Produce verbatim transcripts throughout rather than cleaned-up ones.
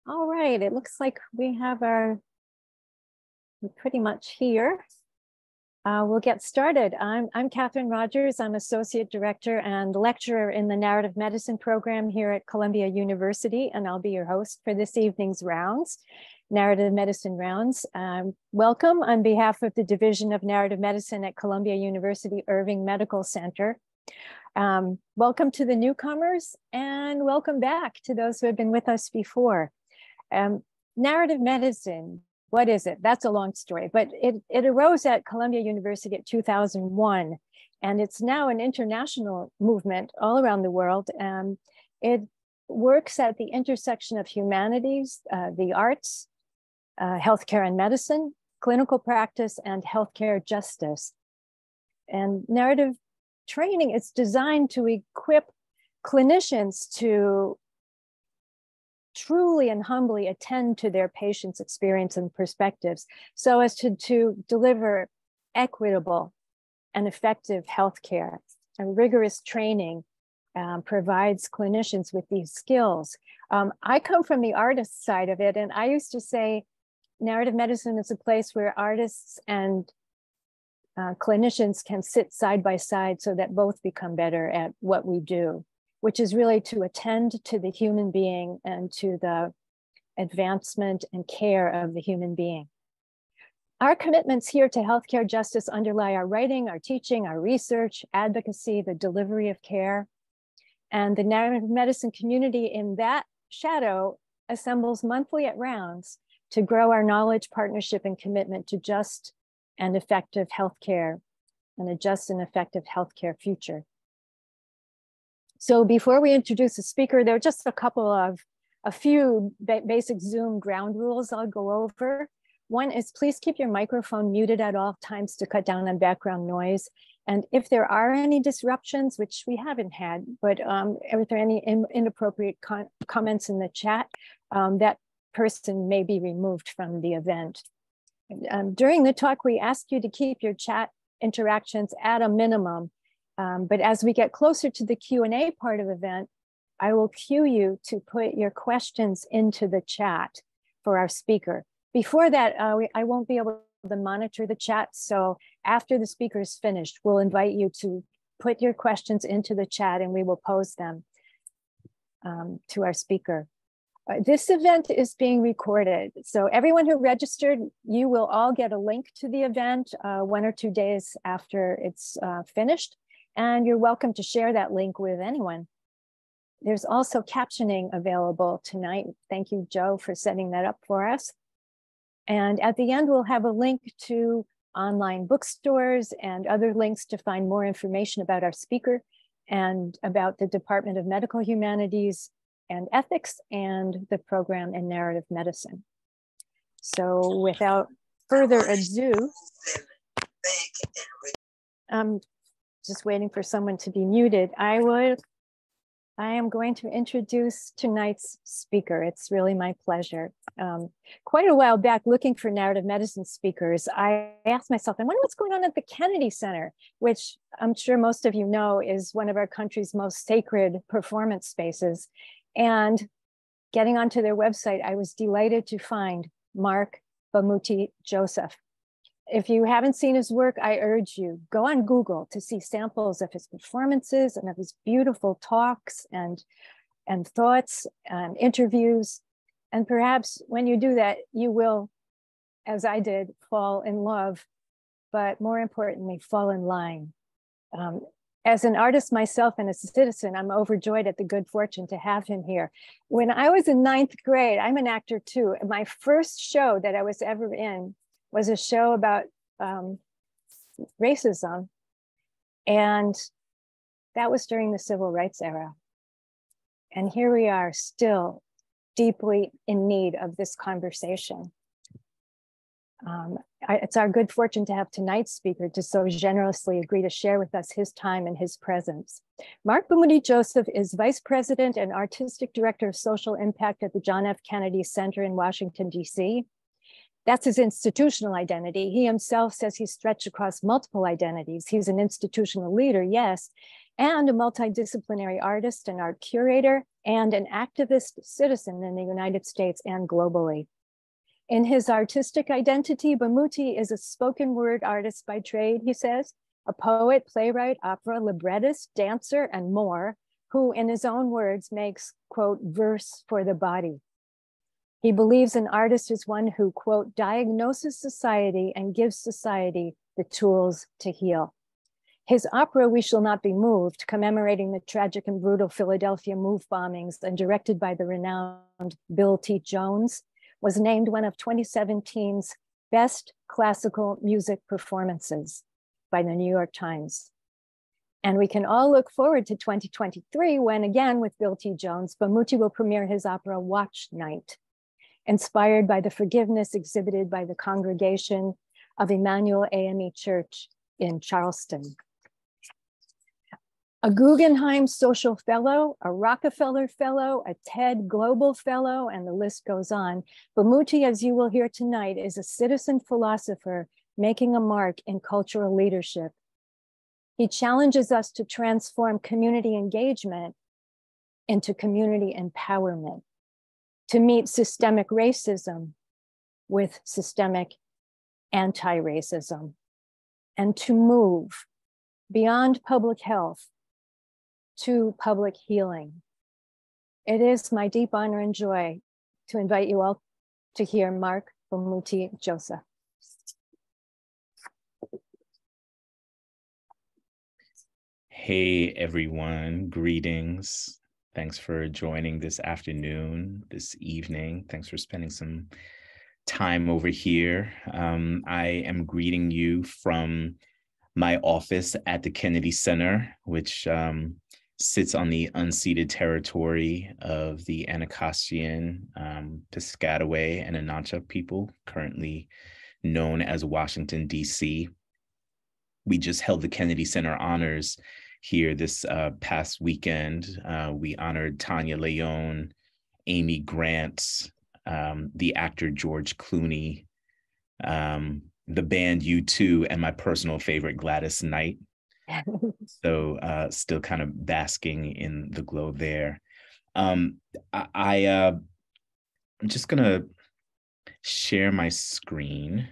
All right, it looks like we have our, we're pretty much here. Uh, we'll get started. I'm, I'm Catherine Rogers. I'm Associate Director and Lecturer in the Narrative Medicine program here at Columbia University, and I'll be your host for this evening's rounds, Narrative Medicine Rounds. Um, welcome on behalf of the Division of Narrative Medicine at Columbia University Irving Medical Center. Um, welcome to the newcomers, and welcome back to those who have been with us before. Um, narrative medicine, what is it? That's a long story, but it, it arose at Columbia University in two thousand one, and it's now an international movement all around the world. Um, it works at the intersection of humanities, uh, the arts, uh, healthcare and medicine, clinical practice, and healthcare justice. And narrative training is designed to equip clinicians to truly and humbly attend to their patients' experience and perspectives so as to, to deliver equitable and effective healthcare. And rigorous training um, provides clinicians with these skills. Um, I come from the artist side of it, and I used to say narrative medicine is a place where artists and uh, clinicians can sit side by side so that both become better at what we do, which is really to attend to the human being and to the advancement and care of the human being. Our commitments here to healthcare justice underlie our writing, our teaching, our research, advocacy, the delivery of care. And the narrative medicine community in that shadow assembles monthly at rounds to grow our knowledge, partnership, and commitment to just and effective healthcare and a just and effective healthcare future. So before we introduce the speaker, there are just a couple of, a few ba basic Zoom ground rules I'll go over. One is please keep your microphone muted at all times to cut down on background noise. And if there are any disruptions, which we haven't had, but um, if there are any in, inappropriate con comments in the chat, um, that person may be removed from the event. Um, during the talk, we ask you to keep your chat interactions at a minimum. Um, but as we get closer to the Q and A part of the event, I will cue you to put your questions into the chat for our speaker. Before that, uh, we, I won't be able to monitor the chat. So after the speaker is finished, we'll invite you to put your questions into the chat and we will pose them um, to our speaker. Uh, this event is being recorded. So everyone who registered, you will all get a link to the event uh, one or two days after it's uh, finished. And you're welcome to share that link with anyone. There's also captioning available tonight. Thank you, Joe, for setting that up for us. And at the end, we'll have a link to online bookstores and other links to find more information about our speaker and about the Department of Medical Humanities and Ethics and the program in Narrative Medicine. So without further ado, um, just waiting for someone to be muted. I would, I am going to introduce tonight's speaker. It's really my pleasure. Um, quite a while back, looking for narrative medicine speakers, I asked myself, I wonder what's going on at the Kennedy Center, which I'm sure most of you know is one of our country's most sacred performance spaces. And getting onto their website, I was delighted to find Marc Bamuthi Joseph. If you haven't seen his work, I urge you, go on Google to see samples of his performances and of his beautiful talks and, and thoughts and interviews. And perhaps when you do that, you will, as I did, fall in love, but more importantly, fall in line. Um, as an artist myself and as a citizen, I'm overjoyed at the good fortune to have him here. When I was in ninth grade, I'm an actor too. My first show that I was ever in was a show about um, racism. And that was during the civil rights era. And here we are still deeply in need of this conversation. Um, I, it's our good fortune to have tonight's speaker to so generously agree to share with us his time and his presence. Marc Bamuthi Joseph is Vice President and Artistic Director of Social Impact at the John F. Kennedy Center in Washington, D C That's his institutional identity. He himself says he's stretched across multiple identities. He's an institutional leader, yes, and a multidisciplinary artist and art curator and an activist citizen in the United States and globally. In his artistic identity, Bamuthi is a spoken word artist by trade, he says, a poet, playwright, opera, librettist, dancer, and more, who, in his own words, makes, quote, verse for the body. He believes an artist is one who, quote, diagnoses society and gives society the tools to heal. His opera, We Shall Not Be Moved, commemorating the tragic and brutal Philadelphia move bombings and directed by the renowned Bill T. Jones, was named one of twenty seventeen's best classical music performances by the New York Times. And we can all look forward to twenty twenty-three when, again, with Bill T. Jones, Bamuthi will premiere his opera Watch Night, inspired by the forgiveness exhibited by the congregation of Emmanuel A M E Church in Charleston. A Guggenheim Social Fellow, a Rockefeller Fellow, a TED Global Fellow, and the list goes on. Bamuthi, as you will hear tonight, is a citizen philosopher making a mark in cultural leadership. He challenges us to transform community engagement into community empowerment, to meet systemic racism with systemic anti-racism, and to move beyond public health to public healing. It is my deep honor and joy to invite you all to hear Marc Bamuthi Joseph. Hey everyone, greetings. Thanks for joining this afternoon, this evening. Thanks for spending some time over here. Um, I am greeting you from my office at the Kennedy Center, which um, sits on the unceded territory of the Anacostia, um, Piscataway, and Anantcha people, currently known as Washington, D C. We just held the Kennedy Center Honors here this uh, past weekend. Uh, we honored Tanya Leone, Amy Grant, um, the actor George Clooney, um, the band U two, and my personal favorite, Gladys Knight. So uh, still kind of basking in the glow there. Um, I, I uh, I'm just gonna share my screen.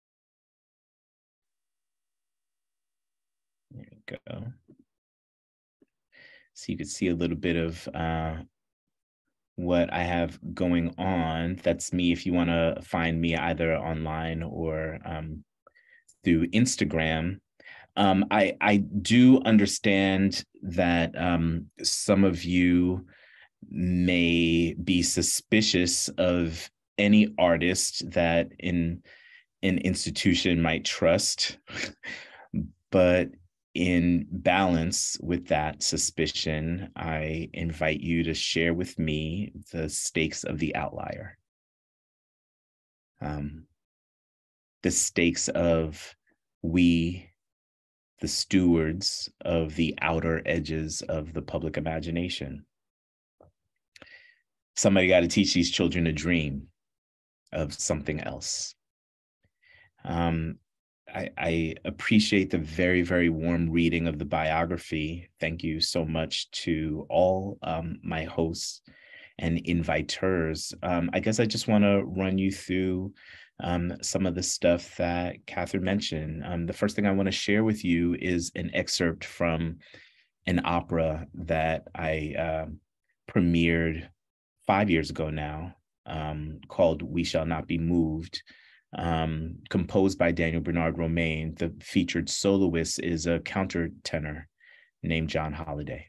There we go. So you could see a little bit of uh, what I have going on. That's me if you want to find me either online or um, through Instagram. Um, I, I do understand that um, some of you may be suspicious of any artist that in an institution might trust, but in balance with that suspicion, I invite you to share with me the stakes of the outlier. Um, the stakes of we, the stewards of the outer edges of the public imagination. Somebody got to teach these children to dream of something else. Um, I, I appreciate the very, very warm reading of the biography. Thank you so much to all um, my hosts and inviters. Um, I guess I just want to run you through Um, some of the stuff that Catherine mentioned. Um, the first thing I want to share with you is an excerpt from an opera that I uh, premiered five years ago now, um, called We Shall Not Be Moved, um, composed by Daniel Bernard Romain. The featured soloist is a countertenor named John Holliday.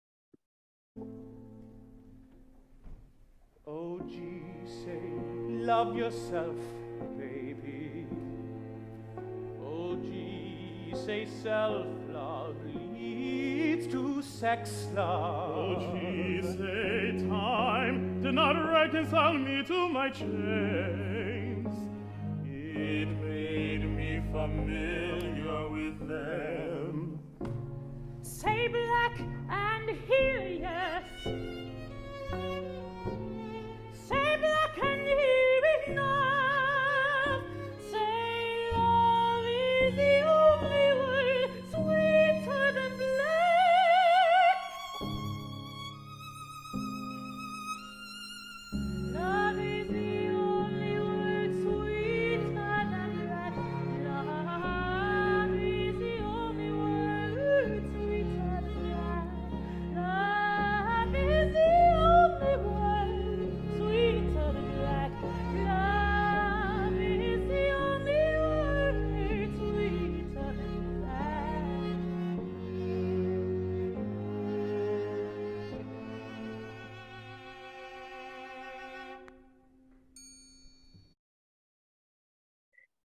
Oh, gee, say, love yourself, baby. Oh, gee, say self-love leads to sex love. Oh, gee, say time did not reconcile me to my chains. It made me familiar with them. Say black and heal, yes. Say black and hear enough. Say love is the only way, sweeter than black.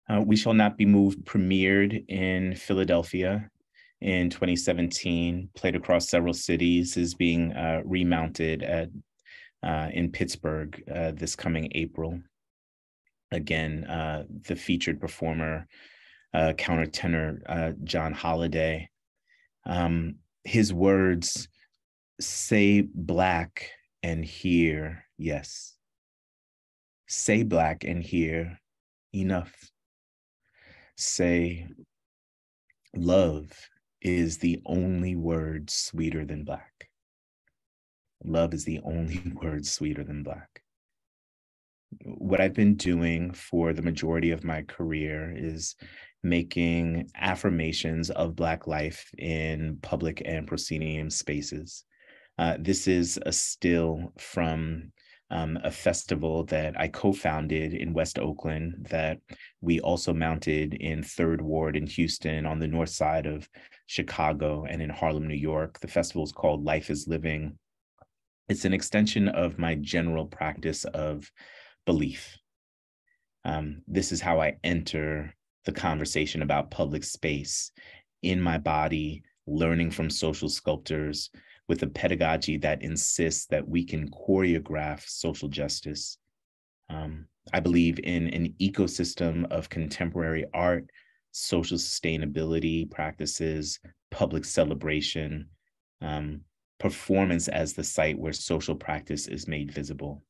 Uh, We Shall Not Be Moved premiered in Philadelphia in twenty seventeen, played across several cities, is being uh, remounted at uh, in Pittsburgh uh, this coming April. Again, uh, the featured performer, uh, countertenor uh, John Holliday. Um, his words, say black and hear yes. Say black and hear enough. Say love is the only word sweeter than black. Love is the only word sweeter than black. What I've been doing for the majority of my career is making affirmations of Black life in public and proscenium spaces. Uh, this is a still from um, a festival that I co-founded in West Oakland that we also mounted in Third Ward in Houston on the north side of Chicago and in Harlem, New York. The festival is called Life is Living. It's an extension of my general practice of belief. Um, this is how I enter the conversation about public space in my body, learning from social sculptors with a pedagogy that insists that we can choreograph social justice. Um, I believe in an ecosystem of contemporary art, social sustainability practices, public celebration, um, performance as the site where social practice is made visible.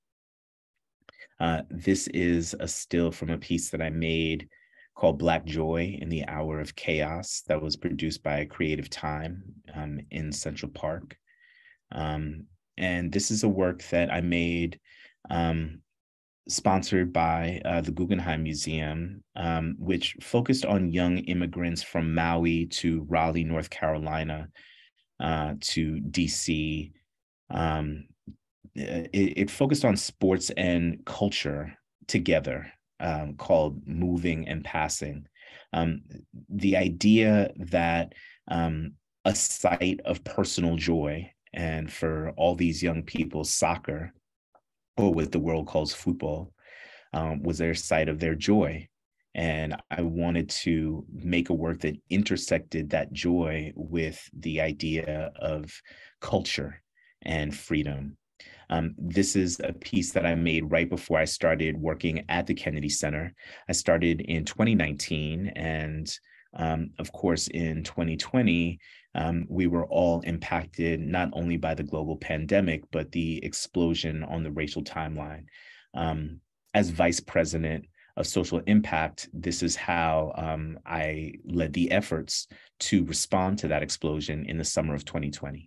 Uh, this is a still from a piece that I made called Black Joy in the Hour of Chaos that was produced by Creative Time um, in Central Park. Um, and this is a work that I made um, sponsored by uh, the Guggenheim Museum, um, which focused on young immigrants from Maui to Raleigh, North Carolina, uh, to D C. Um, it, it focused on sports and culture together, um, called Moving and Passing. Um, the idea that um, a site of personal joy, and for all these young people, soccer, or what the world calls football, um, was their site of their joy. And I wanted to make a work that intersected that joy with the idea of culture and freedom. Um, this is a piece that I made right before I started working at the Kennedy Center. I started in twenty nineteen, and um, of course, in twenty twenty, um, we were all impacted not only by the global pandemic, but the explosion on the racial timeline. Um, as vice president of social impact, this is how um, I led the efforts to respond to that explosion in the summer of twenty twenty.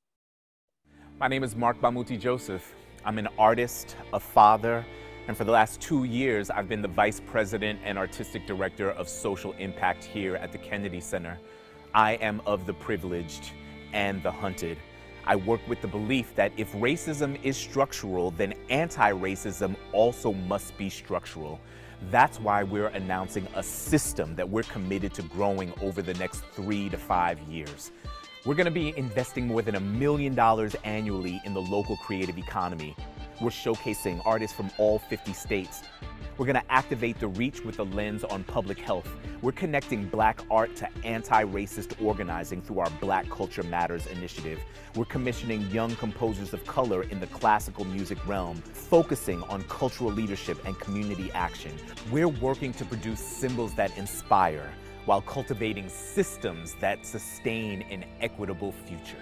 My name is Marc Bamuthi Joseph. I'm an artist, a father, and for the last two years, I've been the Vice President and Artistic Director of Social Impact here at the Kennedy Center. I am of the privileged and the hunted. I work with the belief that if racism is structural, then anti-racism also must be structural. That's why we're announcing a system that we're committed to growing over the next three to five years. We're gonna be investing more than a million dollars annually in the local creative economy. We're showcasing artists from all fifty states. We're gonna activate the reach with a lens on public health. We're connecting Black art to anti-racist organizing through our Black Culture Matters initiative. We're commissioning young composers of color in the classical music realm, focusing on cultural leadership and community action. We're working to produce symbols that inspire, while cultivating systems that sustain an equitable future.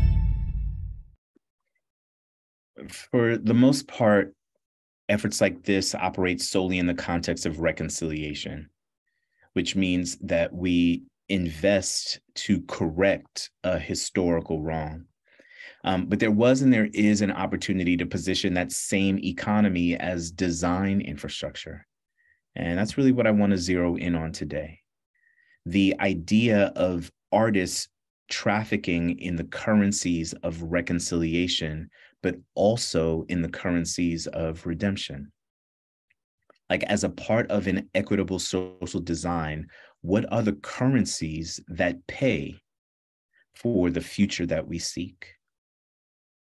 For the most part, efforts like this operate solely in the context of reconciliation, which means that we invest to correct a historical wrong. Um, but there was and there is an opportunity to position that same economy as design infrastructure. And that's really what I want to zero in on today. The idea of artists trafficking in the currencies of reconciliation, but also in the currencies of redemption. Like, as a part of an equitable social design, what are the currencies that pay for the future that we seek?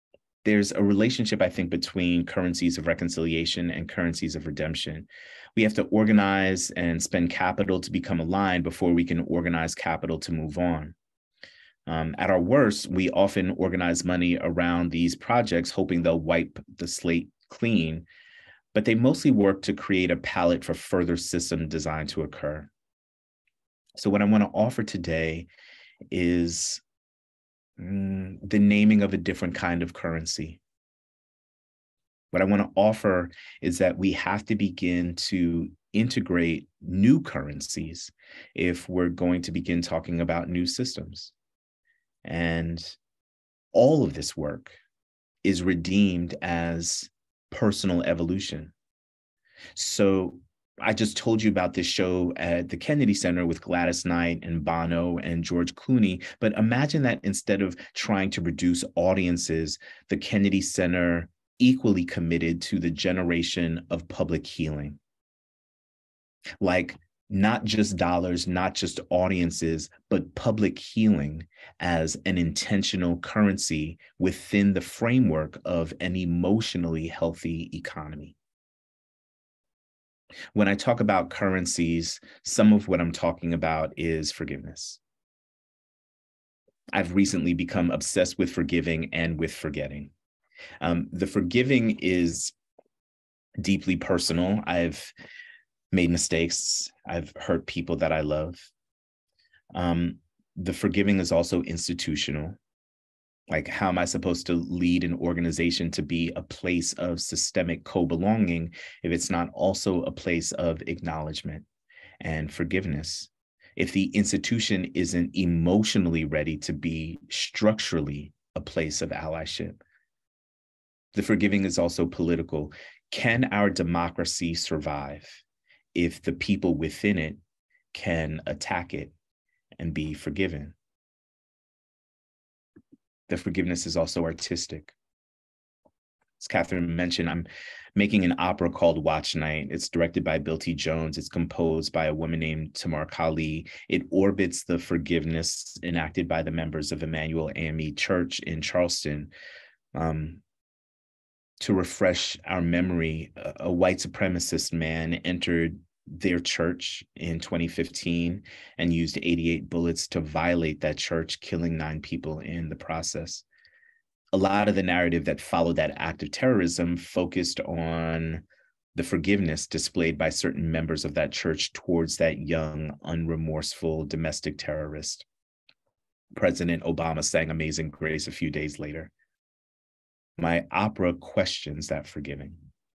there's a relationship, I think, between currencies of reconciliation and currencies of redemption. We have to organize and spend capital to become aligned before we can organize capital to move on. Um, at our worst, we often organize money around these projects, hoping they'll wipe the slate clean, but they mostly work to create a palette for further system design to occur. So what I want to offer today is mm, the naming of a different kind of currency. What I want to offer is that we have to begin to integrate new currencies if we're going to begin talking about new systems. And all of this work is redeemed as personal evolution. So I just told you about this show at the Kennedy Center with Gladys Knight and Bono and George Clooney, but imagine that instead of trying to reduce audiences, the Kennedy Center equally committed to the generation of public healing. Like not just dollars, not just audiences, but public healing as an intentional currency within the framework of an emotionally healthy economy. When I talk about currencies, some of what I'm talking about is forgiveness. I've recently become obsessed with forgiving and with forgetting. Um, the forgiving is deeply personal. I've made mistakes. I've hurt people that I love. Um, the forgiving is also institutional. Like, how am I supposed to lead an organization to be a place of systemic co-belonging if it's not also a place of acknowledgement and forgiveness? If the institution isn't emotionally ready to be structurally a place of allyship. The forgiving is also political. Can our democracy survive if the people within it can attack it and be forgiven? The forgiveness is also artistic. As Catherine mentioned, I'm making an opera called Watch Night. It's directed by Bill T. Jones. It's composed by a woman named Tamar Kali. It orbits the forgiveness enacted by the members of Emmanuel A M E Church in Charleston. Um, to refresh our memory, a, a white supremacist man entered their church in twenty fifteen and used eighty-eight bullets to violate that church, killing nine people in the process. A lot of the narrative that followed that act of terrorism focused on the forgiveness displayed by certain members of that church towards that young, unremorseful domestic terrorist. President Obama sang Amazing Grace a few days later. My opera questions that forgiving,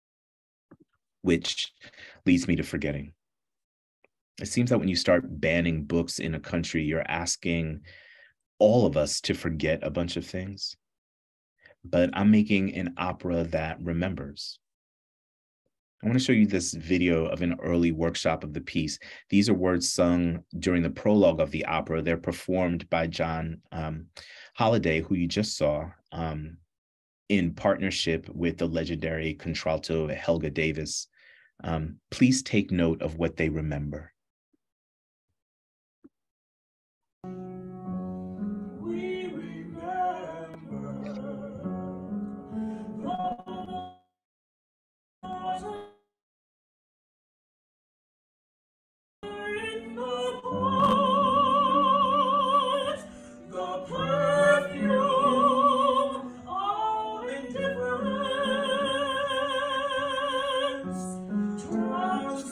which leads me to forgetting. It seems that when you start banning books in a country, you're asking all of us to forget a bunch of things. But I'm making an opera that remembers. I want to show you this video of an early workshop of the piece. These are words sung during the prologue of the opera. They're performed by John um, Holliday, who you just saw, um, in partnership with the legendary contralto Helga Davis. Um, please take note of what they remember. We remember in the past, the perfume of indifference, trans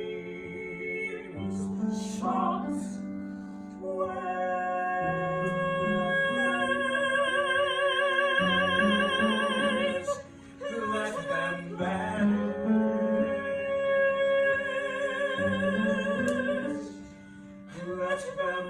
dreams, shocks, waves, let them vanish, let them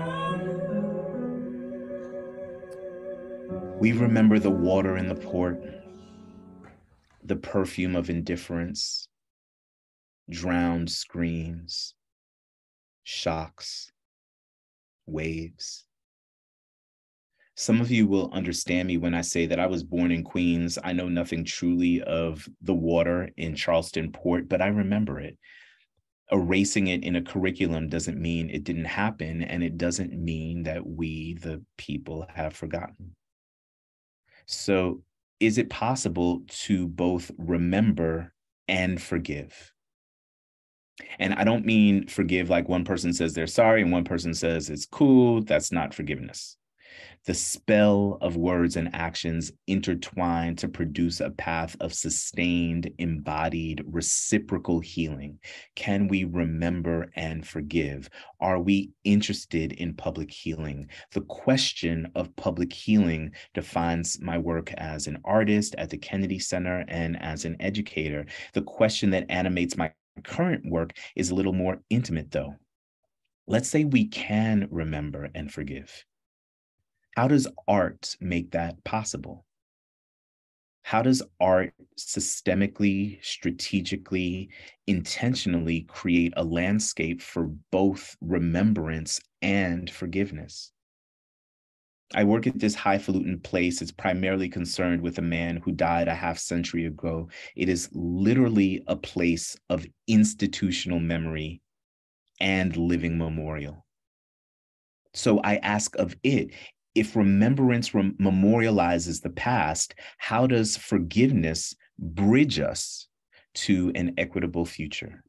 vanish. We remember the water in the port, the perfume of indifference, drowned screams, shocks, waves. Some of you will understand me when I say that I was born in Queens. I know nothing truly of the water in Charleston Port, but I remember it. Erasing it in a curriculum doesn't mean it didn't happen, and it doesn't mean that we, the people, have forgotten. So is it possible to both remember and forgive? And I don't mean forgive like one person says they're sorry and one person says it's cool. That's not forgiveness. The spell of words and actions intertwine to produce a path of sustained, embodied, reciprocal healing. Can we remember and forgive? Are we interested in public healing? The question of public healing defines my work as an artist at the Kennedy Center and as an educator. The question that animates my current work is a little more intimate, though. Let's say we can remember and forgive. How does art make that possible? How does art systemically, strategically, intentionally create a landscape for both remembrance and forgiveness? I work at this highfalutin place. It's primarily concerned with a man who died a half century ago. It is literally a place of institutional memory and living memorial. So I ask of it, if remembrance rem- memorializes the past, how does forgiveness bridge us to an equitable future?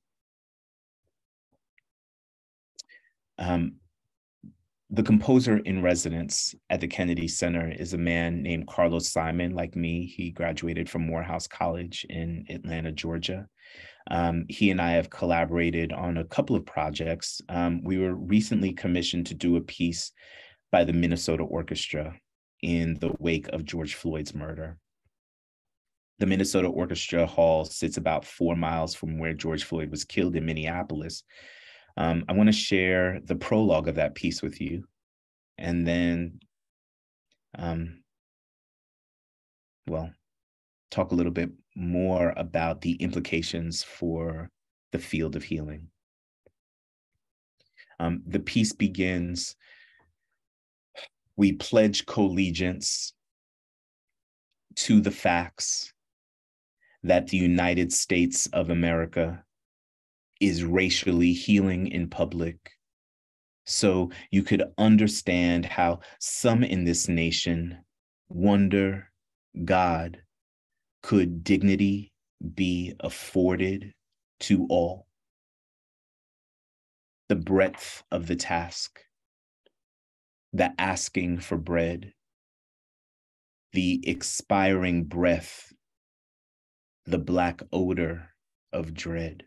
Um, the composer in residence at the Kennedy Center is a man named Carlos Simon, like me. He graduated from Morehouse College in Atlanta, Georgia. Um, he and I have collaborated on a couple of projects. Um, we were recently commissioned to do a piece by the Minnesota Orchestra in the wake of George Floyd's murder. The Minnesota Orchestra Hall sits about four miles from where George Floyd was killed in Minneapolis. Um, I want to share the prologue of that piece with you, and then, um, well, talk a little bit more about the implications for the field of healing. Um, the piece begins, "We pledge collegiance to the facts that the United States of America is racially healing in public, so you could understand how some in this nation wonder, God, could dignity be afforded to all? The breadth of the task, the asking for bread, the expiring breath, the black odor of dread.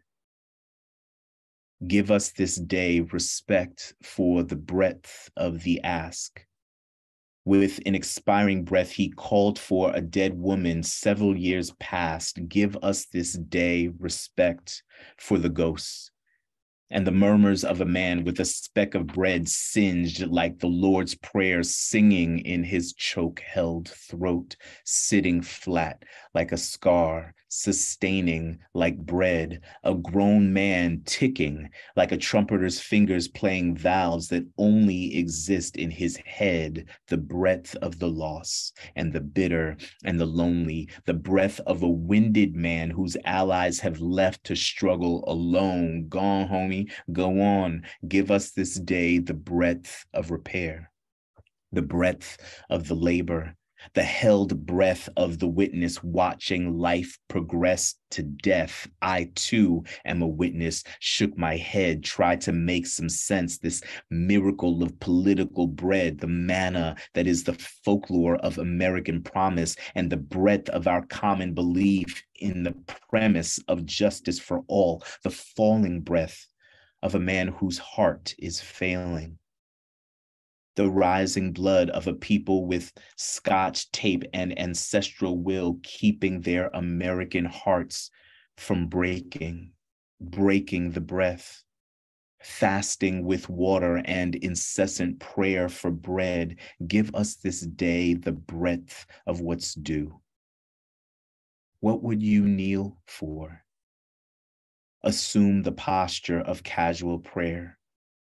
Give us this day respect for the breadth of the ask. With an expiring breath, he called for a dead woman several years past. Give us this day respect for the ghosts and the murmurs of a man with a speck of bread singed like the Lord's Prayer, singing in his choke-held throat, sitting flat like a scar, sustaining like bread, a grown man ticking like a trumpeter's fingers playing valves that only exist in his head, the breadth of the loss and the bitter and the lonely, the breath of a winded man whose allies have left to struggle alone. Gone, homie. Go on, give us this day the breadth of repair, the breadth of the labor, the held breath of the witness watching life progress to death. I too am a witness, shook my head, tried to make some sense, this miracle of political bread, the manna that is the folklore of American promise and the breadth of our common belief in the premise of justice for all, the falling breath of a man whose heart is failing. The rising blood of a people with Scotch tape and ancestral will, keeping their American hearts from breaking, breaking the breath, fasting with water and incessant prayer for bread. Give us this day the breadth of what's due. What would you kneel for? Assume the posture of casual prayer.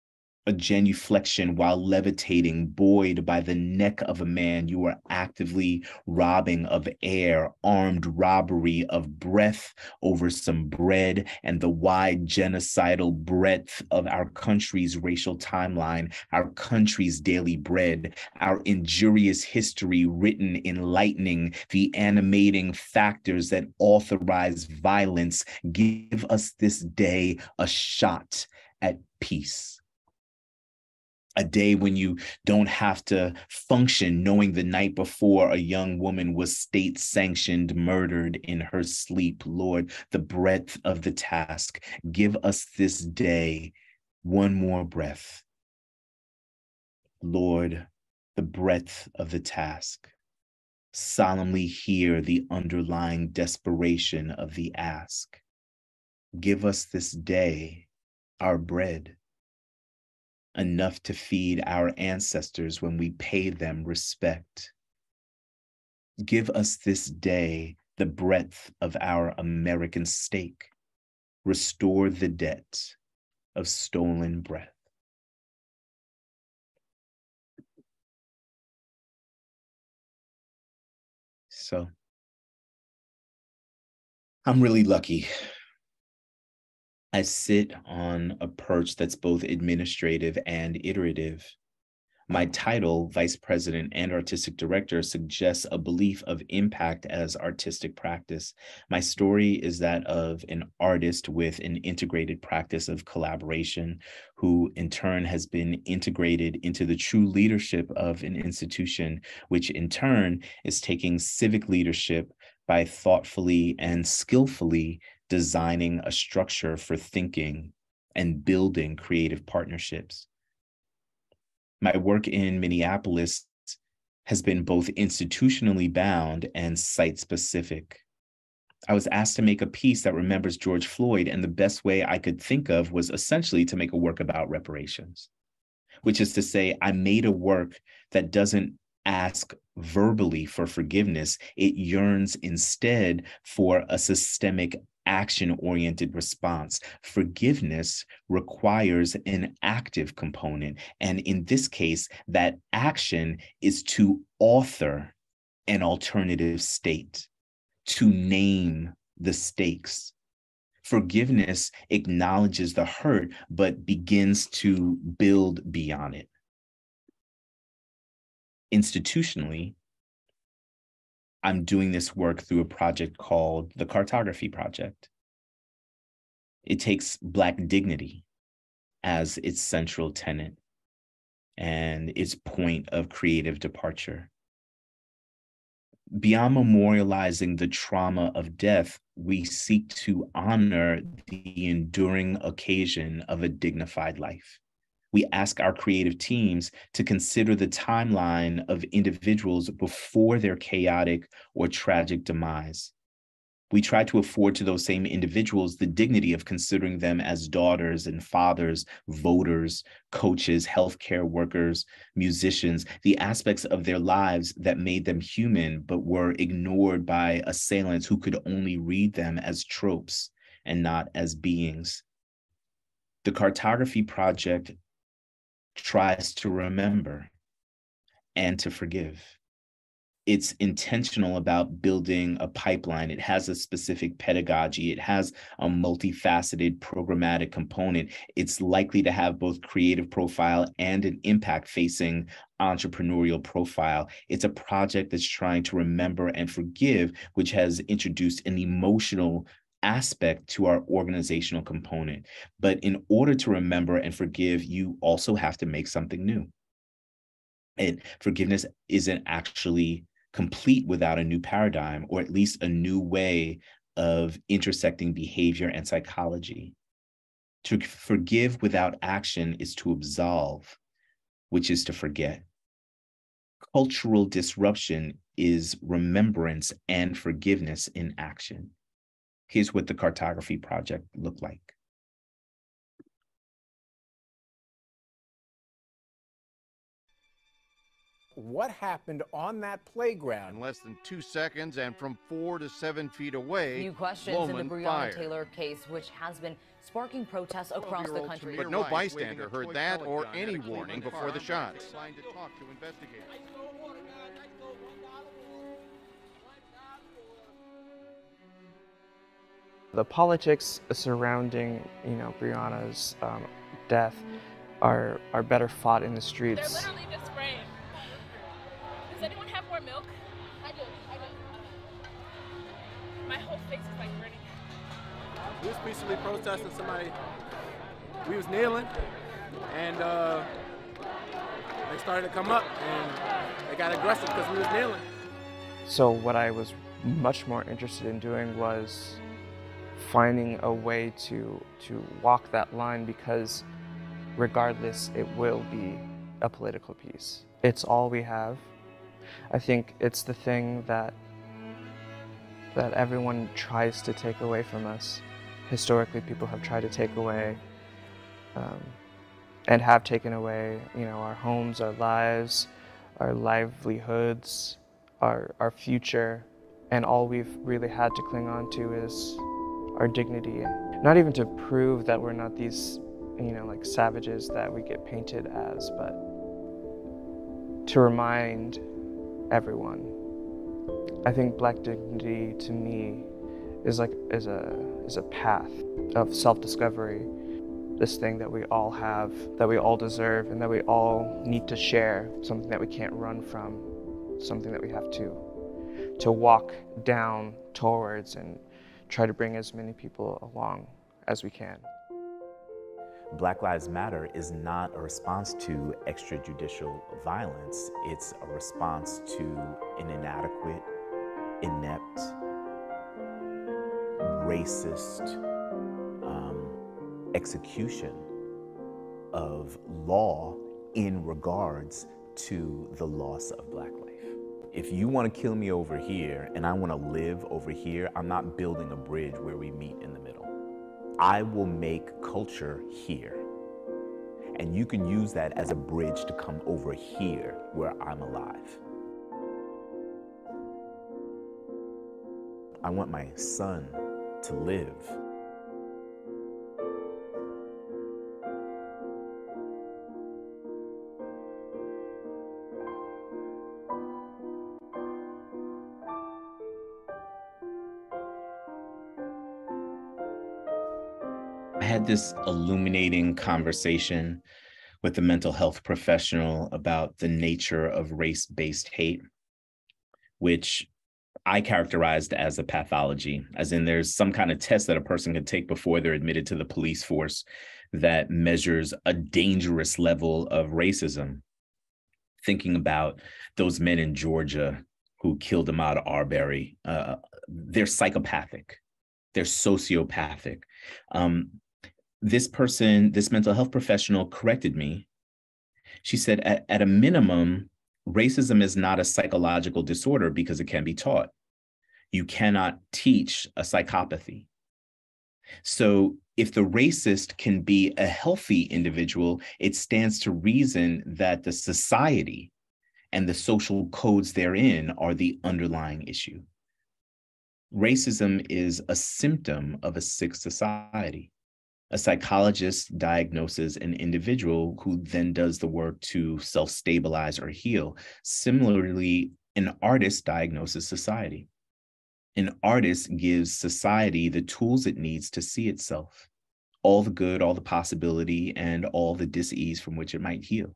a genuflection while levitating, buoyed by the neck of a man. You are actively robbing of air, armed robbery of breath over some bread, and the wide genocidal breadth of our country's racial timeline, our country's daily bread, our injurious history written enlightening, the animating factors that authorize violence. Give us this day a shot at peace. A day when you don't have to function knowing the night before a young woman was state-sanctioned murdered in her sleep. Lord, the breadth of the task. Give us this day one more breath. Lord, the breadth of the task. Solemnly hear the underlying desperation of the ask. Give us this day our bread. Enough to feed our ancestors when we pay them respect. Give us this day the breadth of our American stake. Restore the debt of stolen breath. So, I'm really lucky. I sit on a perch that's both administrative and iterative. My title, Vice President and Artistic Director, suggests a belief of impact as artistic practice. My story is that of an artist with an integrated practice of collaboration, who in turn has been integrated into the true leadership of an institution, which in turn is taking civic leadership by thoughtfully and skillfully designing a structure for thinking and building creative partnerships. My work in Minneapolis has been both institutionally bound and site-specific. I was asked to make a piece that remembers George Floyd, and the best way I could think of was essentially to make a work about reparations, which is to say, I made a work that doesn't ask verbally for forgiveness. It yearns instead for a systemic action-oriented response. Forgiveness requires an active component. And in this case, that action is to author an alternative state, to name the stakes. Forgiveness acknowledges the hurt, but begins to build beyond it. Institutionally, I'm doing this work through a project called the Cartography Project. It takes Black dignity as its central tenet and its point of creative departure. Beyond memorializing the trauma of death, we seek to honor the enduring occasion of a dignified life. We ask our creative teams to consider the timeline of individuals before their chaotic or tragic demise. We try to afford to those same individuals the dignity of considering them as daughters and fathers, voters, coaches, healthcare workers, musicians, the aspects of their lives that made them human but were ignored by assailants who could only read them as tropes and not as beings. The Cartography Project tries to remember and to forgive. It's intentional about building a pipeline. It has a specific pedagogy. It has a multifaceted programmatic component. It's likely to have both creative profile and an impact-facing entrepreneurial profile. It's a project that's trying to remember and forgive, which has introduced an emotional aspect to our organizational component. But in order to remember and forgive, you also have to make something new. And forgiveness isn't actually complete without a new paradigm, or at least a new way of intersecting behavior and psychology. To forgive without action is to absolve, which is to forget. Cultural disruption is remembrance and forgiveness in action. Here's what the Cartography Project looked like. what happened on that playground. In less than two seconds and from four to seven feet away, New questions Loman in the Breonna fired. Taylor case, which has been sparking protests across the country. But no bystander heard that or any warning before the shots. The politics surrounding, you know, Breonna's um, death are are better fought in the streets. They're literally just spraying. Does anyone have more milk? I do. I do. My whole face is like burning. We was peacefully protesting somebody. We was kneeling, and uh, they started to come up, and they got aggressive because we was kneeling. So what I was much more interested in doing was finding a way to to walk that line, because regardless, it will be a political piece. It's all we have. I think it's the thing that that everyone tries to take away from us. Historically, people have tried to take away um, and have taken away, you know, our homes, our lives, our livelihoods, our our future, and all we've really had to cling on to is our dignity. Not even to prove that we're not these, you know, like savages that we get painted as, but to remind everyone. I think Black dignity to me is like is a is a path of self-discovery. This thing that we all have, that we all deserve, and that we all need to share. Something that we can't run from. Something that we have to to walk down towards and try to bring as many people along as we can. Black Lives Matter is not a response to extrajudicial violence. It's a response to an inadequate, inept, racist um, execution of law in regards to the loss of Black life. If you want to kill me over here and I want to live over here, I'm not building a bridge where we meet in the middle. I will make culture here. And you can use that as a bridge to come over here where I'm alive. I want my son to live. I had this illuminating conversation with a mental health professional about the nature of race-based hate, which I characterized as a pathology, as in there's some kind of test that a person can take before they're admitted to the police force that measures a dangerous level of racism. Thinking about those men in Georgia who killed Ahmaud Arbery, uh, they're psychopathic, they're sociopathic. Um, This person, this mental health professional corrected me. She said, at, at a minimum, racism is not a psychological disorder because it can be taught. You cannot teach a psychopathy. So if the racist can be a healthy individual, it stands to reason that the society and the social codes therein are the underlying issue. Racism is a symptom of a sick society. A psychologist diagnoses an individual who then does the work to self-stabilize or heal. Similarly, an artist diagnoses society. An artist gives society the tools it needs to see itself, all the good, all the possibility, and all the dis-ease from which it might heal.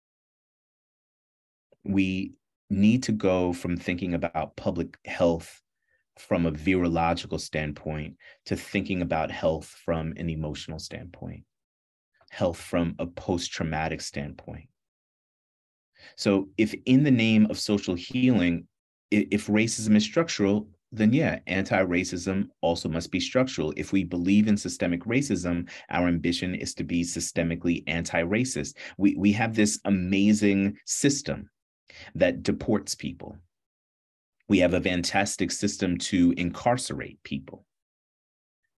We need to go from thinking about public health from a virological standpoint to thinking about health from an emotional standpoint, health from a post-traumatic standpoint. So if in the name of social healing, if racism is structural, then yeah, anti-racism also must be structural. If we believe in systemic racism, our ambition is to be systemically anti-racist. We, we have this amazing system that deports people. We have a fantastic system to incarcerate people.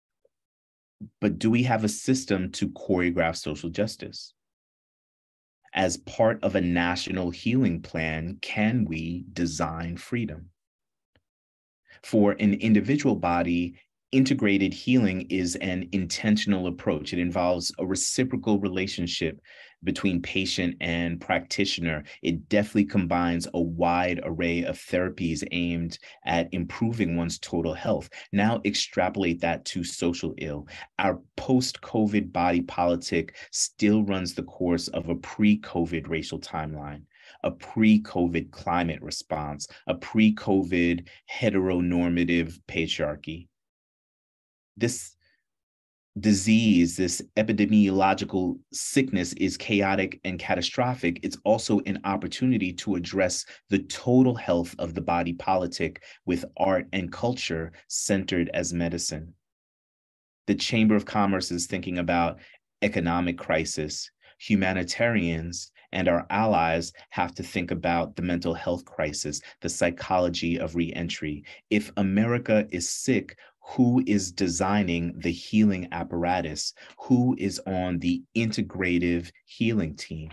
But do we have a system to choreograph social justice? as part of a national healing plan, can we design freedom? For an individual body, integrated healing is an intentional approach. It involves a reciprocal relationship between patient and practitioner. It definitely combines a wide array of therapies aimed at improving one's total health. Now extrapolate that to social ill. Our post-COVID body politic still runs the course of a pre-COVID racial timeline, a pre-COVID climate response, a pre-COVID heteronormative patriarchy. This disease, this epidemiological sickness is chaotic and catastrophic. It's also an opportunity to address the total health of the body politic with art and culture centered as medicine. The Chamber of Commerce is thinking about economic crisis. Humanitarians and our allies have to think about the mental health crisis, the psychology of reentry. If America is sick, who is designing the healing apparatus? Who is on the integrative healing team?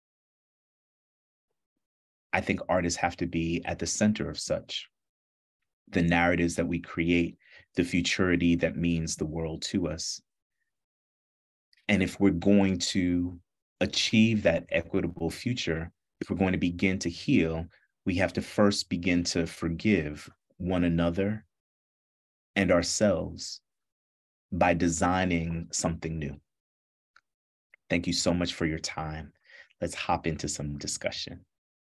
I think artists have to be at the center of such. The narratives that we create, the futurity that means the world to us. And if we're going to achieve that equitable future, if we're going to begin to heal, we have to first begin to forgive one another and ourselves by designing something new. Thank you so much for your time. Let's hop into some discussion.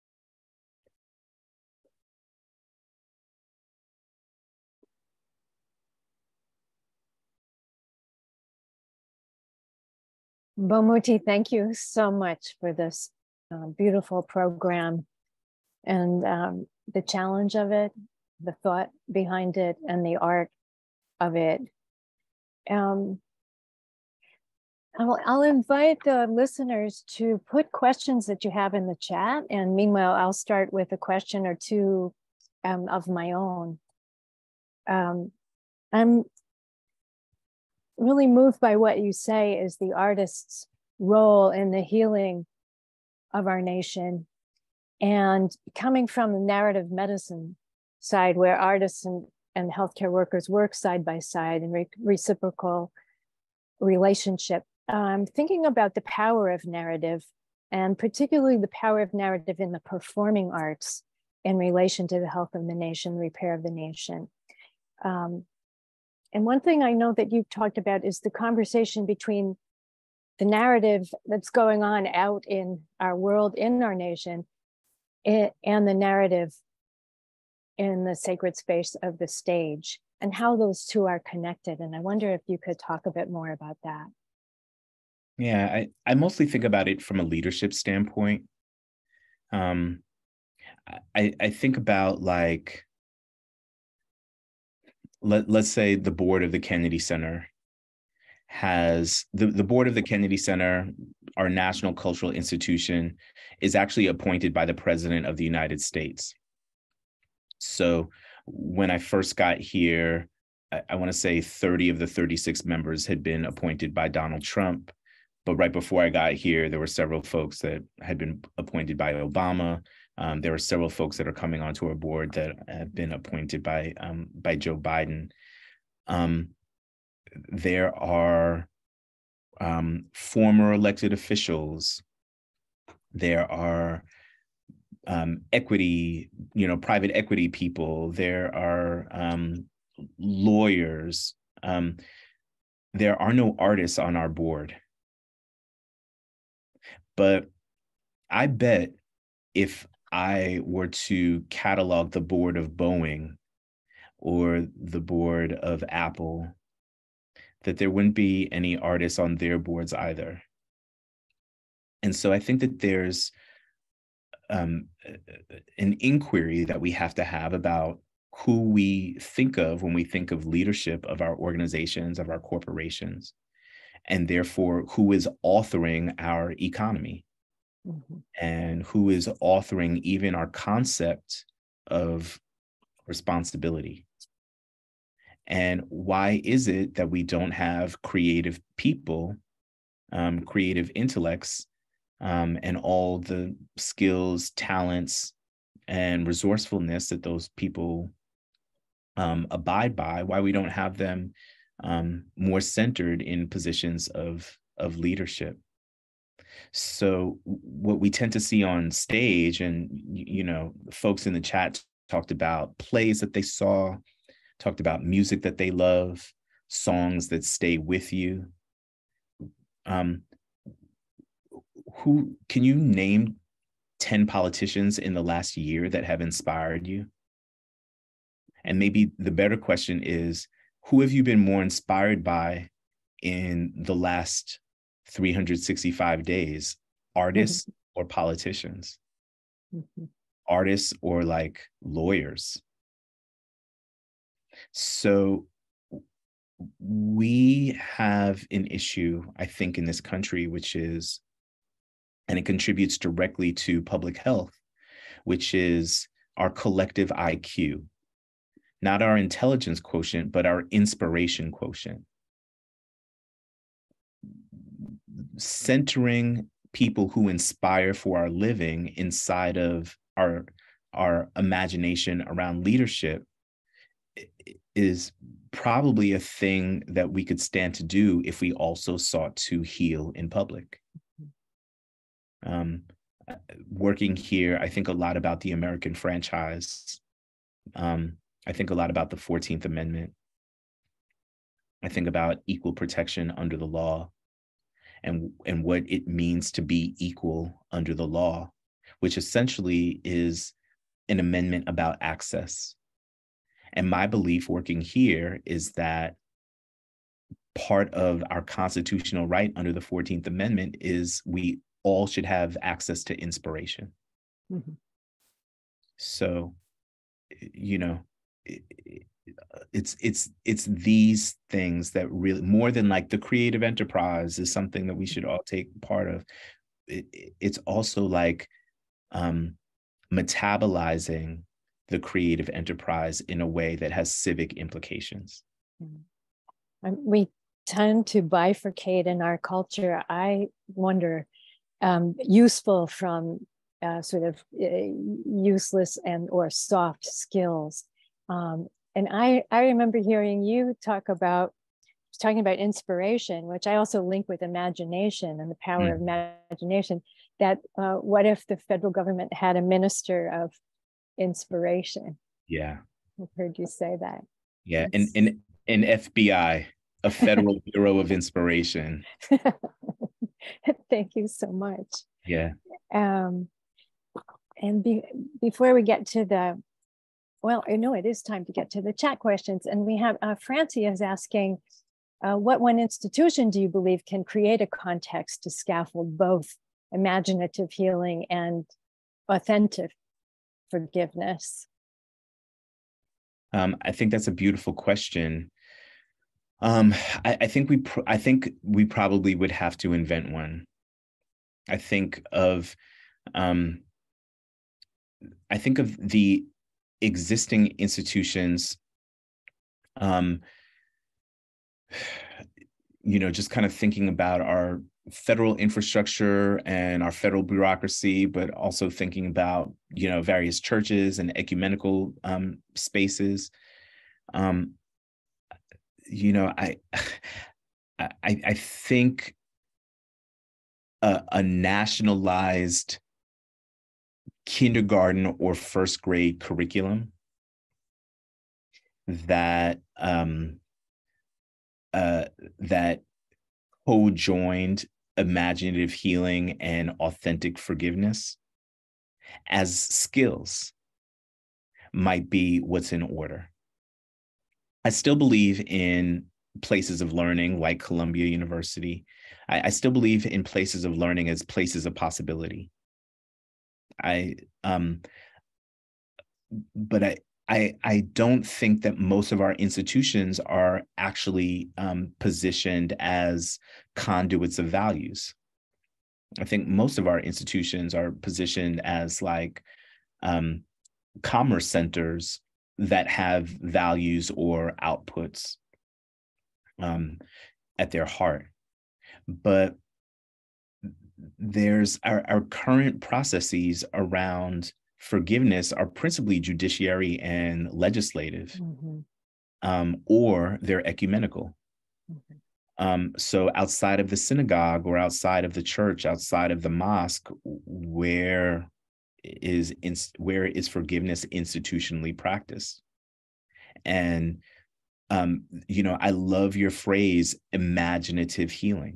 Bamuthi, thank you so much for this uh, beautiful program and um, the challenge of it, the thought behind it, and the art of it. Um, I'll, I'll invite the listeners to put questions that you have in the chat. And meanwhile, I'll start with a question or two um, of my own. Um, I'm really moved by what you say is the artist's role in the healing of our nation. And coming from the narrative medicine side, where artists and, and healthcare workers work side by side in re reciprocal relationship, I'm thinking about the power of narrative, and particularly the power of narrative in the performing arts in relation to the health of the nation, repair of the nation. Um, and one thing I know that you've talked about is the conversation between the narrative that's going on out in our world, in our nation, and the narrative in the sacred space of the stage, and how those two are connected. And I wonder if you could talk a bit more about that. Yeah, I, I mostly think about it from a leadership standpoint. Um, I, I think about like, let, let's say the board of the Kennedy Center has, the, the board of the Kennedy Center, our national cultural institution, is actually appointed by the President of the United States. So when I first got here, I, I want to say thirty of the thirty-six members had been appointed by Donald Trump. But right before I got here, there were several folks that had been appointed by Obama. Um, there were several folks that are coming onto our board that have been appointed by um, by Joe Biden. Um, there are um, former elected officials. There are um, equity, you know, private equity people. There are um, lawyers. Um, there are no artists on our board. But I bet if I were to catalog the board of Boeing or the board of Apple, that there wouldn't be any artists on their boards either. And so I think that there's um, an inquiry that we have to have about who we think of when we think of leadership of our organizations, of our corporations, and therefore who is authoring our economy, mm-hmm. and who is authoring even our concept of responsibility. And why is it that we don't have creative people, um, creative intellects um, and all the skills, talents, and resourcefulness that those people um, abide by, why we don't have them um, more centered in positions of, of leadership. So what we tend to see on stage, and, you know, folks in the chat talked about plays that they saw, talked about music that they love, songs that stay with you. Um, who can you name ten politicians in the last year that have inspired you? And maybe the better question is, who have you been more inspired by in the last three hundred sixty-five days, artists mm-hmm. or politicians? Mm-hmm. Artists or like lawyers? So we have an issue, I think, in this country, which is, and it contributes directly to public health, which is our collective I Q, not our intelligence quotient, but our inspiration quotient. Centering people who inspire for our living inside of our, our imagination around leadership is probably a thing that we could stand to do if we also sought to heal in public. Um, working here, I think a lot about the American franchise. Um, I think a lot about the fourteenth Amendment. I think about equal protection under the law and, and what it means to be equal under the law, which essentially is an amendment about access. And my belief working here is that part of our constitutional right under the fourteenth Amendment is we all should have access to inspiration. Mm-hmm. So, you know, it, it's it's it's these things that really, more than like the creative enterprise is something that we should all take part of. It, it's also like um, metabolizing the creative enterprise in a way that has civic implications. Mm-hmm. We tend to bifurcate in our culture. I wonder, um, useful from uh, sort of uh, useless and or soft skills. Um, and I, I remember hearing you talk about, talking about inspiration, which I also link with imagination and the power mm. of imagination, that uh, what if the federal government had a minister of inspiration? Yeah. I've heard you say that. Yeah, and an, an F B I, a Federal Bureau of Inspiration. Thank you so much. Yeah. Um, and be, before we get to the, well, I know it is time to get to the chat questions. And we have, uh, Francie is asking, uh, what one institution do you believe can create a context to scaffold both imaginative healing and authentic forgiveness? Um, I think that's a beautiful question. Um, I, I think we, pr I think we probably would have to invent one. I think of, um, I think of the existing institutions, um, you know, just kind of thinking about our federal infrastructure and our federal bureaucracy, but also thinking about, you know, various churches and ecumenical um, spaces. Um, you know, I, I, I think a, a nationalized kindergarten or first grade curriculum that um, uh, that co-joined imaginative healing and authentic forgiveness as skills might be what's in order. I still believe in places of learning like Columbia University. I, I still believe in places of learning as places of possibility. I, um, but I, I, I don't think that most of our institutions are actually um, positioned as conduits of values. I think most of our institutions are positioned as like um, commerce centers that have values or outputs um, at their heart. But there's our, our current processes around forgiveness are principally judiciary and legislative, mm-hmm. um, or they're ecumenical. Mm-hmm. Um, so outside of the synagogue or outside of the church, outside of the mosque, where is in, where is forgiveness institutionally practiced? And um, you know, I love your phrase, imaginative healing.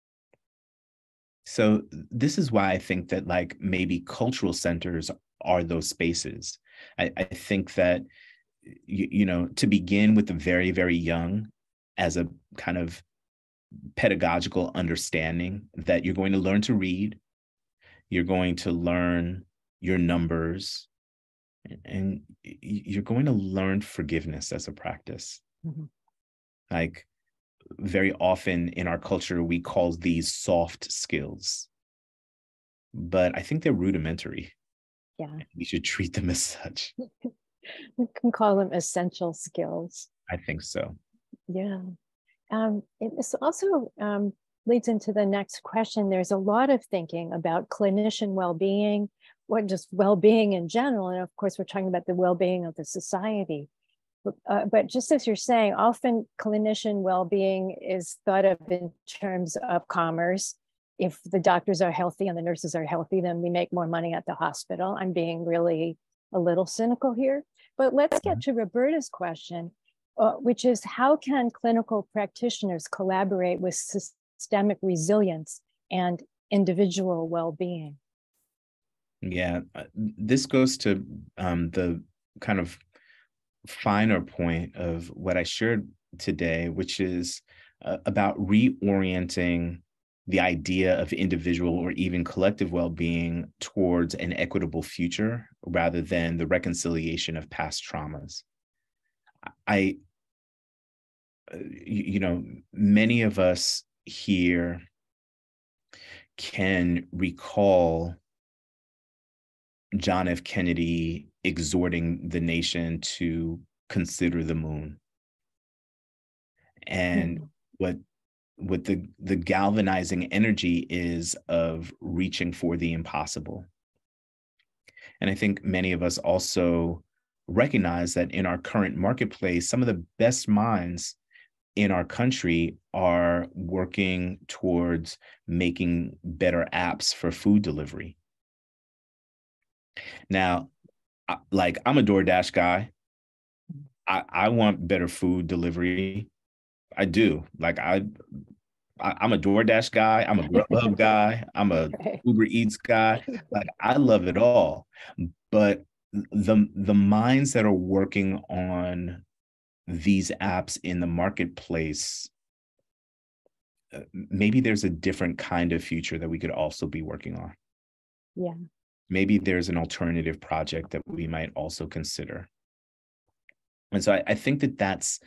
So this is why I think that like maybe cultural centers are those spaces. I, I think that, you, you know, to begin with the very, very young as a kind of pedagogical understanding that you're going to learn to read, you're going to learn your numbers, and you're going to learn forgiveness as a practice. Mm-hmm. Like, very often in our culture, we call these soft skills, but I think they're rudimentary. Yeah. We should treat them as such. We can call them essential skills. I think so. Yeah. Um, it also um, leads into the next question. There's a lot of thinking about clinician well-being, or just well-being in general. And of course, we're talking about the well-being of the society. Uh, but just as you're saying, often clinician well-being is thought of in terms of commerce. If the doctors are healthy and the nurses are healthy, then we make more money at the hospital. I'm being really a little cynical here. But let's get to Roberta's question, uh, which is how can clinical practitioners collaborate with systemic resilience and individual well-being? Yeah, this goes to um, the kind of finer point of what I shared today, which is uh, about reorienting the idea of individual or even collective well-being towards an equitable future rather than the reconciliation of past traumas. I, you know, many of us here can recall John F. Kennedy exhorting the nation to consider the moon. And mm. what what the, the galvanizing energy is of reaching for the impossible. And I think many of us also recognize that in our current marketplace, some of the best minds in our country are working towards making better apps for food delivery. Now, like, I'm a DoorDash guy. I, I want better food delivery. I do. Like, I, I I'm a DoorDash guy. I'm a Grubhub guy. I'm a Uber Eats guy. Like, I love it all. But the the minds that are working on these apps in the marketplace, maybe there's a different kind of future that we could also be working on. Yeah. Maybe there's an alternative project that we might also consider. And so I, I think that that's,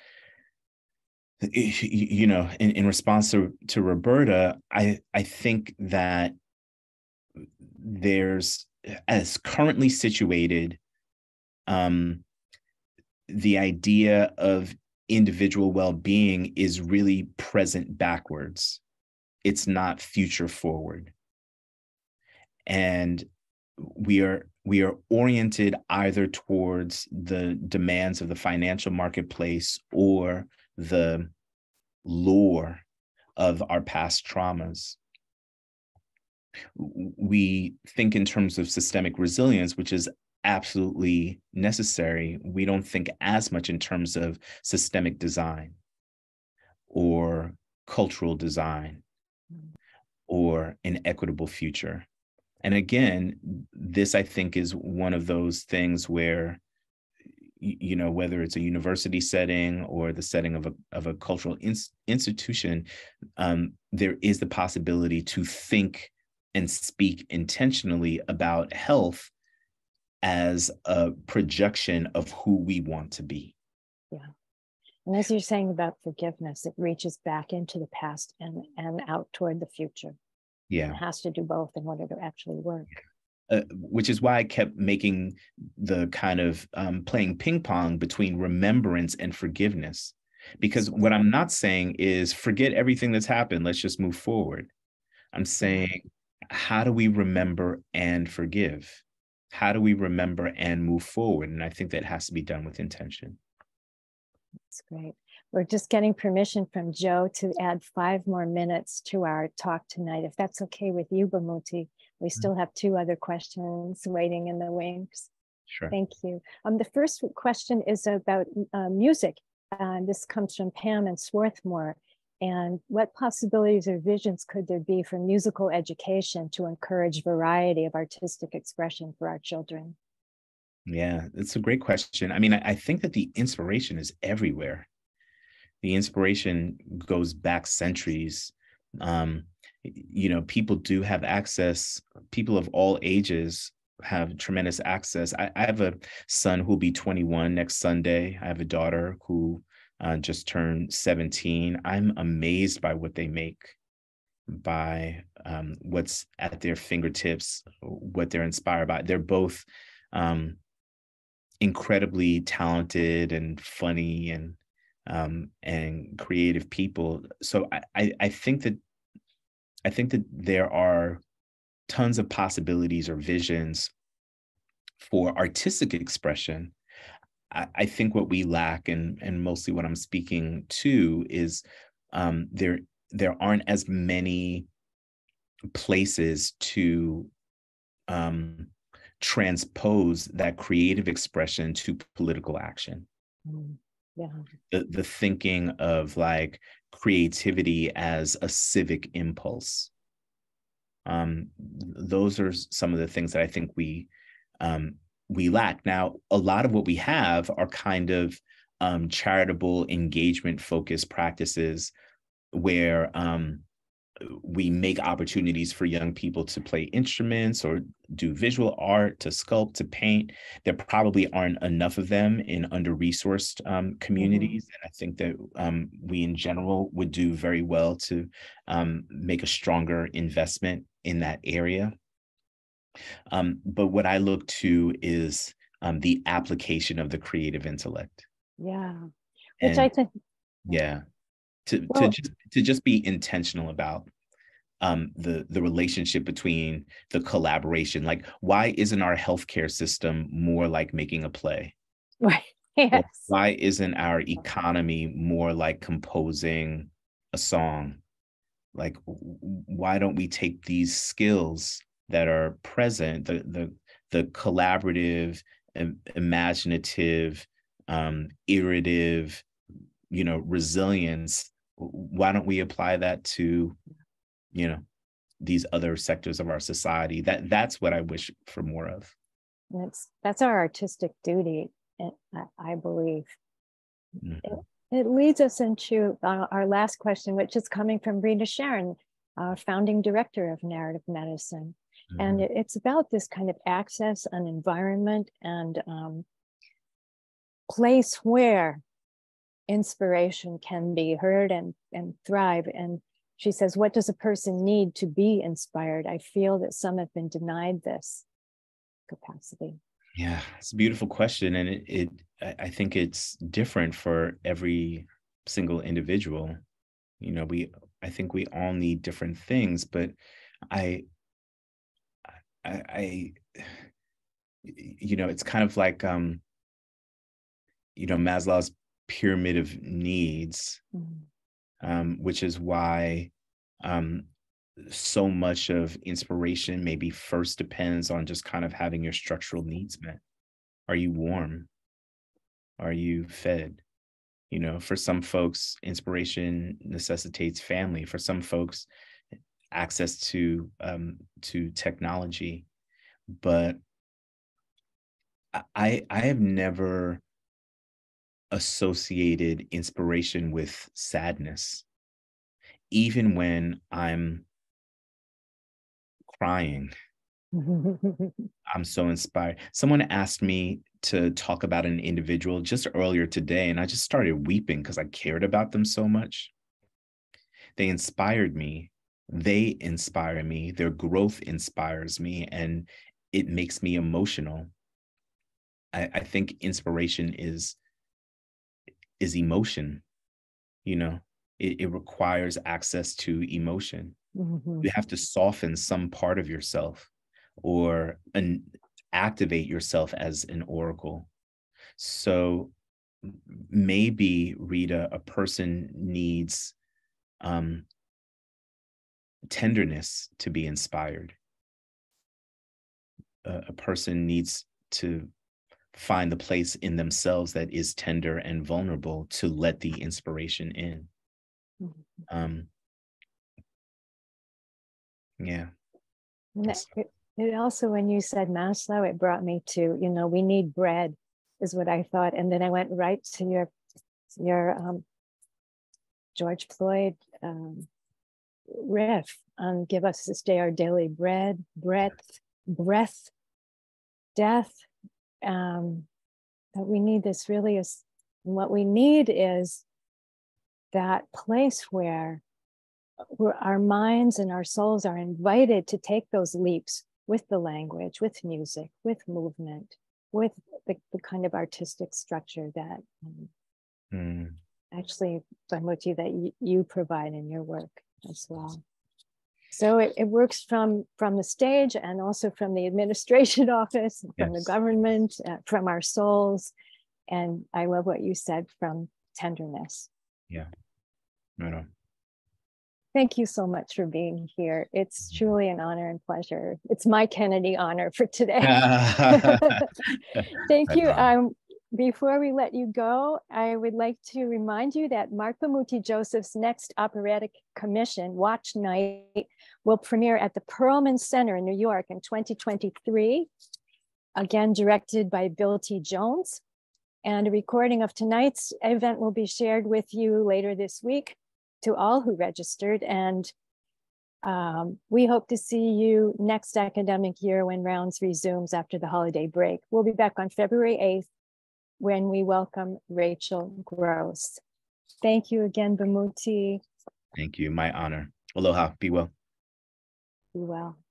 you know, in, in response to, to Roberta, I, I think that there's, as currently situated, um, the idea of individual well-being is really present backwards. It's not future forward. And we are we are oriented either towards the demands of the financial marketplace or the lore of our past traumas. We think in terms of systemic resilience, which is absolutely necessary. We don't think as much in terms of systemic design or cultural design or an equitable future. And again, this, I think, is one of those things where, you know, whether it's a university setting or the setting of a, of a cultural ins- institution, um, there is the possibility to think and speak intentionally about health as a projection of who we want to be. Yeah. And as you're saying about forgiveness, it reaches back into the past and, and out toward the future. Yeah. It has to do both in order to actually work. Uh, which is why I kept making the kind of um, playing ping pong between remembrance and forgiveness. Because what I'm not saying is forget everything that's happened. Let's just move forward. I'm saying how do we remember and forgive? How do we remember and move forward? And I think that has to be done with intention. That's great. We're just getting permission from Joe to add five more minutes to our talk tonight. If that's okay with you, Bamuthi, we still have two other questions waiting in the wings. Sure. Thank you. Um, the first question is about uh, music. Uh, this comes from Pam in Swarthmore. And what possibilities or visions could there be for musical education to encourage variety of artistic expression for our children? Yeah, it's a great question. I mean, I, I think that the inspiration is everywhere. The inspiration goes back centuries. Um, you know, people do have access, people of all ages have tremendous access. I, I have a son who'll be twenty-one next Sunday. I have a daughter who uh, just turned seventeen. I'm amazed by what they make, by um, what's at their fingertips, what they're inspired by. They're both um, incredibly talented and funny and um, and creative people. So I, I, I think that I think that there are tons of possibilities or visions for artistic expression. I, I think what we lack, and and mostly what I'm speaking to, is um, there there aren't as many places to um, transpose that creative expression to political action. Mm, yeah. The, the thinking of like creativity as a civic impulse. Um, those are some of the things that I think we um, we lack. Now, a lot of what we have are kind of um, charitable engagement focused practices where um, we make opportunities for young people to play instruments or do visual art, to sculpt, to paint. There probably aren't enough of them in under-resourced um, communities. Mm-hmm. And I think that um, we in general would do very well to um, make a stronger investment in that area. Um, but what I look to is um, the application of the creative intellect. Yeah, which and, I think. Yeah. To, Well, to just to just be intentional about um, the the relationship between the collaboration. Like, why isn't our healthcare system more like making a play? Right. Yes. Or why isn't our economy more like composing a song? Like, why don't we take these skills that are present, the the the collaborative, imaginative, um, iterative, you know, resilience? Why don't we apply that to, you know, these other sectors of our society? That that's what I wish for more of. That's that's our artistic duty, I believe. Mm-hmm. It, it leads us into uh, our last question, which is coming from Rita Sharon, our founding director of narrative medicine. Mm-hmm. And it, it's about this kind of access and environment and um, place where inspiration can be heard and, and thrive. And she says, what does a person need to be inspired? I feel that some have been denied this capacity. Yeah, it's a beautiful question. And it, it I think it's different for every single individual. You know, we, I think we all need different things, but I, I, I you know, it's kind of like, um, you know, Maslow's pyramid of needs, mm-hmm. um, which is why um, so much of inspiration maybe first depends on just kind of having your structural needs met. Are you warm? Are you fed? You know, for some folks, inspiration necessitates family. For some folks, access to um, to technology. But I I have never associated inspiration with sadness, even when I'm crying. I'm so inspired. Someone asked me to talk about an individual just earlier today, and I just started weeping because I cared about them so much. They inspired me. They inspire me. Their growth inspires me, and it makes me emotional. I, I think inspiration is is emotion. You know, it, it requires access to emotion. Mm-hmm. You have to soften some part of yourself or an, activate yourself as an oracle. So maybe, Rita, a person needs um, tenderness to be inspired. Uh, a person needs to find the place in themselves that is tender and vulnerable to let the inspiration in. Mm-hmm. Um, yeah. It, it also, when you said Maslow, it brought me to, you know, we need bread, is what I thought. And then I went right to your, your um, George Floyd um, riff on give us this day our daily bread, breath, breath, death. Um, that we need this really is, what we need is that place where, where our minds and our souls are invited to take those leaps with the language, with music, with movement, with the, the kind of artistic structure that um, mm. actually, Bamuthi, that you, you provide in your work as well. So it, it works from, from the stage and also from the administration office, from yes. the government, uh, from our souls. And I love what you said, from tenderness. Yeah, right on. Thank you so much for being here. It's truly an honor and pleasure. It's my Kennedy honor for today. Thank you. Um, before we let you go, I would like to remind you that Marc Bamuthi Joseph's next operatic commission, Watch Night, will premiere at the Perlman Center in New York in twenty twenty-three, again directed by Bill T. Jones. And a recording of tonight's event will be shared with you later this week to all who registered. And um, we hope to see you next academic year when rounds resumes after the holiday break. We'll be back on February eighth when we welcome Rachel Gross. Thank you again, Bamuthi. Thank you, my honor. Aloha, be well. Be well.